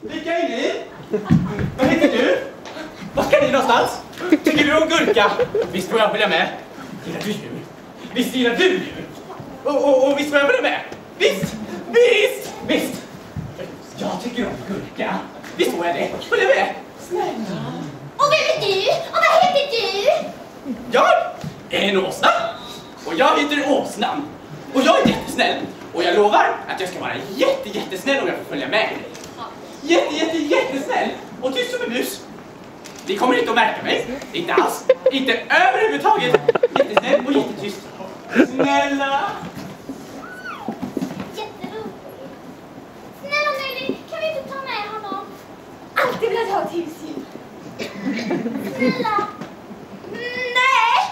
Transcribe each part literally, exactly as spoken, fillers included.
Vilka är ni? Vad heter du? Var ska ni någonstans? Tycker du om gurka? Visst får jag följa med. Gillar du djur? Visst gillar du djur? Och, och, och visst får jag följa med? Visst! Visst! Visst! Jag tycker om gurka. Visst får jag det? Följ med! Snälla. Och vem är du? Och vad heter du? Jag är en åsna. Och jag heter Åsnan. Och jag är jättesnäll. Och jag lovar att jag ska vara jätte, jättesnäll om jag får följa med dig. Jätte, jätte, jättesnäll. Och tyst som en mus. Ni kommer inte att märka mig. Inte alls. Inte överhuvudtaget. Jättesnäll och jättetyst. Snälla. Jätteroligt. Snälla Nelly, kan vi inte ta med honom? Alltid velat ha ett husdjur. Snälla. Nej.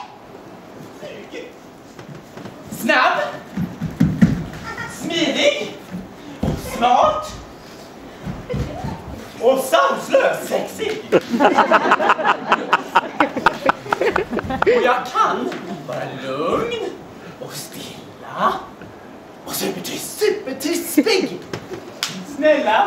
Snabb. Smidig. Smart. Och sanslös sexig. Och jag kan vara lugn och stilla och supertyst, supertyspig. Snälla.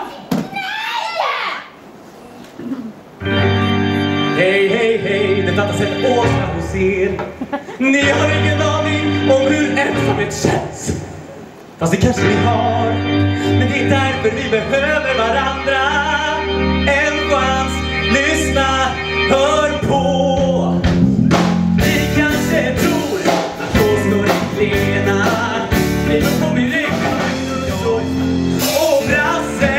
Hej, hej, hej, det fattas ett åsna hos er. Ni har ingen aning om hur ensamhet känns. Fast det kanske vi har, men det är därför vi behöver varandra. En chans, lyssna, hör på. Vi kanske tror att då står det klena. Vi får på min rygg och brasse.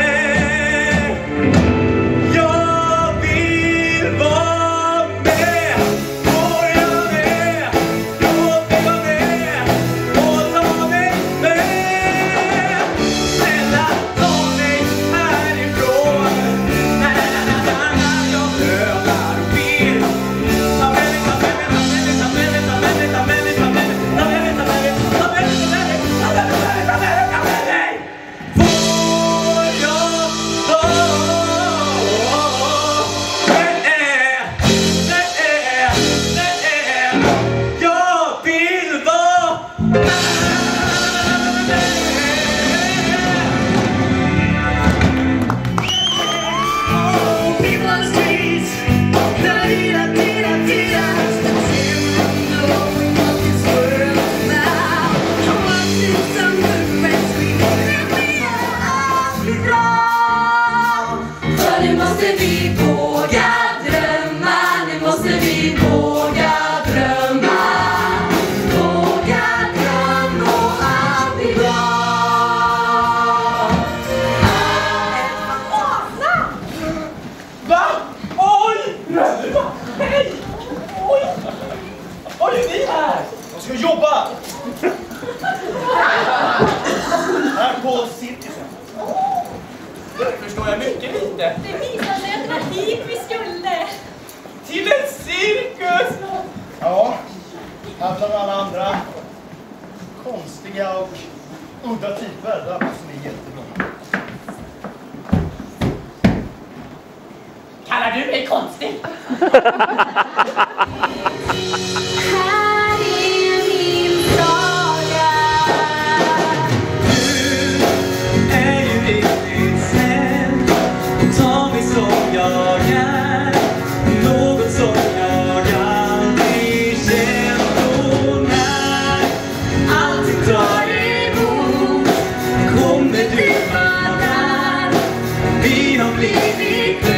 Jag vill vara med. Får jag med? Låt mig vara med. Och ta mig med. Snälla, ta mig härifrån. Na, na, na, na, na, jag prövar och vill. Ta med mig, ta med mig, ta med mig, ta med mig, ta med mig, ta med mig, ta med mig, ta med mig, ta med mig, ta med mig, ta med mig, ta med mig, ta med mig, ta med mig, ta med mig, ta med mig, ta med mig. Får jag med? Nej, nej, jag vill vara med. People on the streets, da-dee-da, dee-da, dee-da. Knowing what this world is now. I'm watching some good friends we let me aldrig dra. För nu måste vi våga drömma. Nu måste vi våga drömma. Våga drömma och aldrig dra. Va? Oj! Röva! Hej! Oj! Vad är ni här? Jag ska jobba! Här på cirkusen. Det förstår jag mycket lite. Det visade sig att det var hit vi skulle. Till en cirkus! Ja, här bland alla andra konstiga och udda typer. Där som är jättebra. Kallar du mig konstig? Här är min fråga. Du är ju riktigt snäll. Ta mig som jag är. Något som jag aldrig känt. Och när allting tar emot kommer du vara där. Vi har blivit